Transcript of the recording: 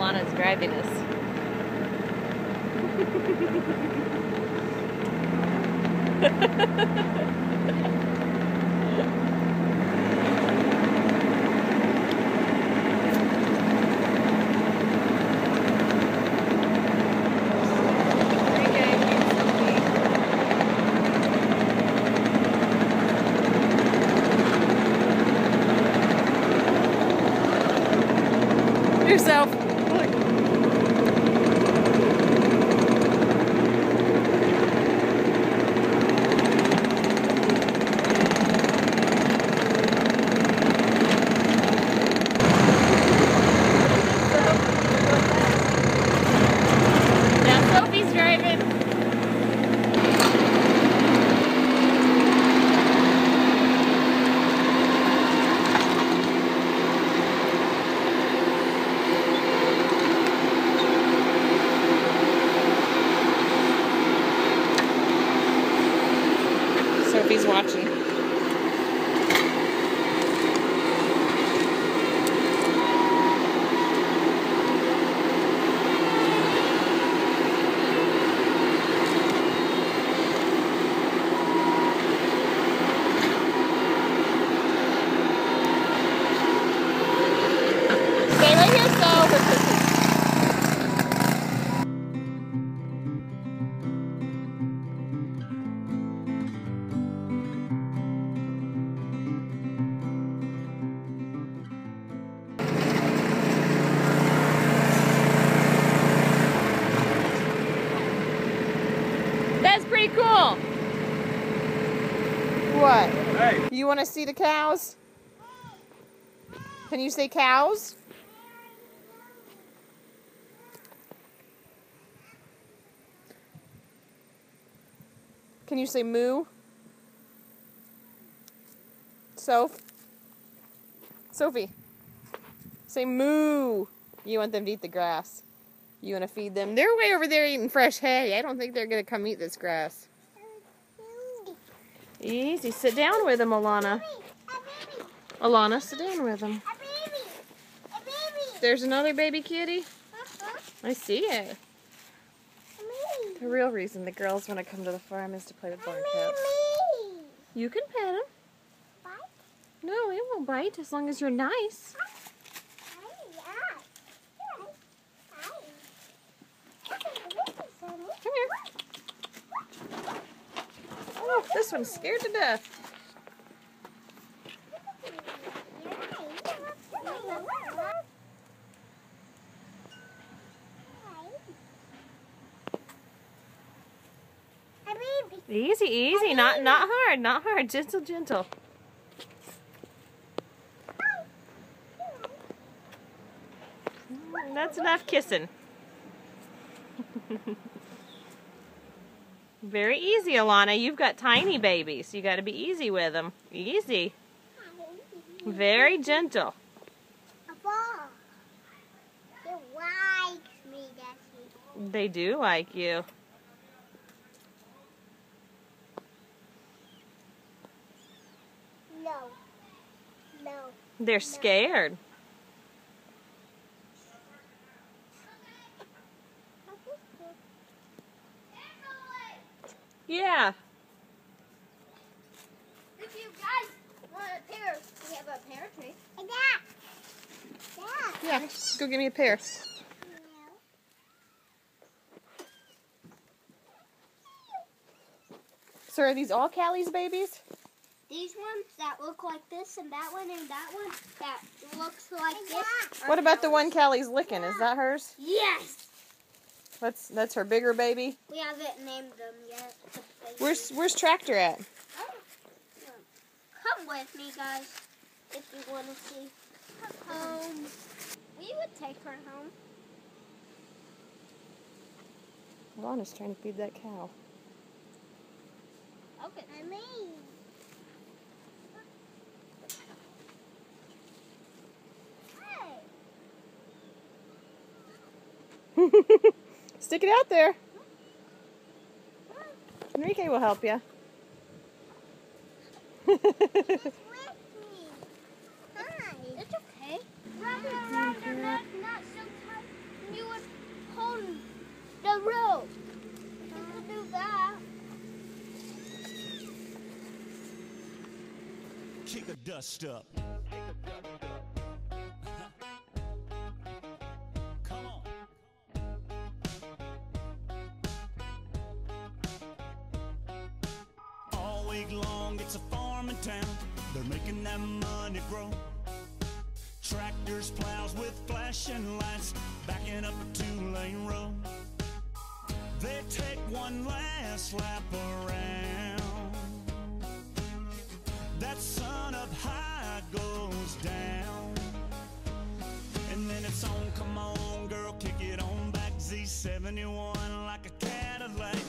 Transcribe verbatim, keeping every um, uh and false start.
Alana's driving us. Yourself. Look. Now Sophie's driving. Sophie's watching. Stay right here, so. That's pretty cool. What? Hey. You want to see the cows? Can you say cows? Can you say moo? Soph? Sophie. Say moo. You want them to eat the grass. You want to feed them? They're way over there eating fresh hay. I don't think they're going to come eat this grass. Easy. Sit down with them, Alana. Alana, sit down with them. There's another baby kitty. I see it. The real reason the girls want to come to the farm is to play with barn cats. You can pet him. No, it won't bite as long as you're nice. Come here. Oh, this one's scared to death. Easy, easy, not not hard, not hard, gentle, gentle. That's enough kissing. Very easy, Alana. You've got tiny babies. You got to be easy with them. Easy. Very gentle. They do like you. No. No. They're scared. Yeah. If you guys want a pear, we have a pear tree. Yeah. Yeah, go get me a pear. So are these all Callie's babies? These ones that look like this, and that one, and that one that looks like this. What about the one Callie's licking? Is that hers? Yes. That's that's her bigger baby. We haven't named them yet. Where's where's Tractor at? Oh. Come with me, guys, if you want to see. Um, we would take her home. Alana's trying to feed that cow. Okay. I mean. Stick it out there. Enrique will help you. It's with me. Hi. It's okay. Wrap it around her neck, not so tight. you would hold the rope. You could do that. Kick the dust up. Come on. All week long, it's a farm in town. They're making that money grow. Tractors, plows with flashing lights, backing up a two-lane road. They take one last lap around. That sun up high goes down, and then it's on, come on girl, kick it on back. Z seventy-one like a Cadillac,